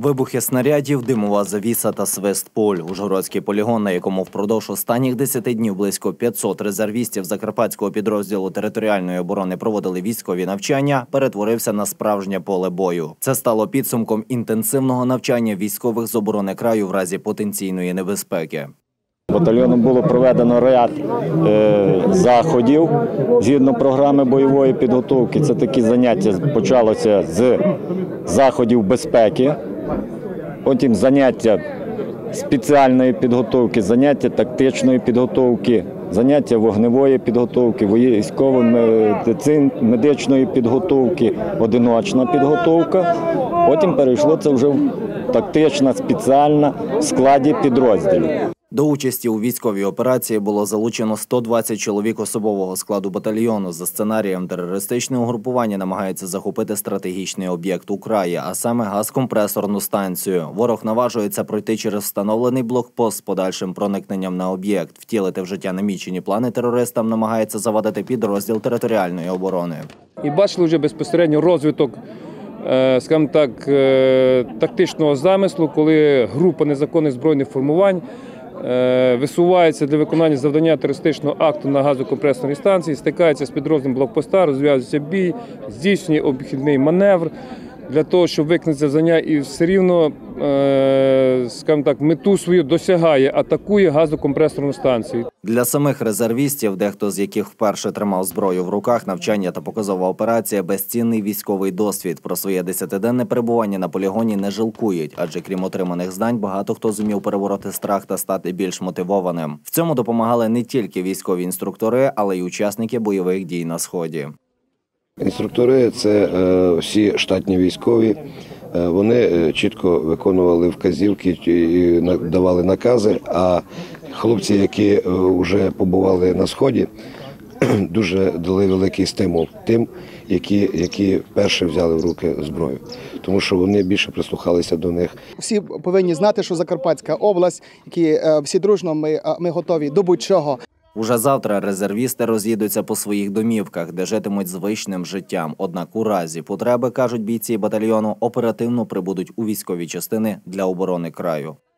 Вибухи снарядів, димова завіса та свист пуль. Ужгородський полігон, на якому впродовж останніх 10 днів близько 500 резервістів закарпатського підрозділу територіальної оборони проводили військові навчання, перетворився на справжнє поле бою. Це стало підсумком інтенсивного навчання військових з оборони краю в разі потенційної небезпеки. Батальйоном було проведено ряд заходів згідно програми бойової підготовки. Це такі заняття почалося з заходів безпеки, потім заняття спеціальної підготовки, заняття тактичної підготовки, заняття вогневої підготовки, військово-медичної підготовки, одиночна підготовка. Потім перейшло це вже в тактична, спеціальна в складі підрозділів. До участі у військовій операції було залучено 120 чоловік особового складу батальйону. За сценарієм, терористичне угрупування намагається захопити стратегічний об'єкт у краї, а саме газкомпресорну станцію. Ворог наважується пройти через встановлений блокпост з подальшим проникненням на об'єкт. Втілити в життя намічені плани терористам намагається завадити підрозділ територіальної оборони. І бачили вже безпосередньо розвиток, скажімо так, тактичного замислу, коли група незаконних збройних формувань висувається для виконання завдання терористичного акту на газокомпресорній станції, стикається з підрозділом блокпоста, розв'язується бій, здійснює обхідний маневр для того, щоб виконати завдання і все рівно, скажімо так, мету свою досягає, атакує газокомпресорну станцію. Для самих резервістів, дехто з яких вперше тримав зброю в руках, навчання та показова операція – безцінний військовий досвід. Про своє 10-денне перебування на полігоні не жалкують, адже крім отриманих знань, багато хто зумів перебороти страх та стати більш мотивованим. В цьому допомагали не тільки військові інструктори, але й учасники бойових дій на Сході. Інструктори – це всі штатні військові. Вони чітко виконували вказівки і давали накази, а хлопці, які вже побували на Сході, дуже дали великий стимул тим, які перші взяли в руки зброю, тому що вони більше прислухалися до них. Всі повинні знати, що Закарпатська область, які всі дружно ми готові до будь-чого. Уже завтра резервісти роз'їдуться по своїх домівках, де житимуть звичним життям. Однак у разі потреби, кажуть бійці батальйону, оперативно прибудуть у військові частини для оборони краю.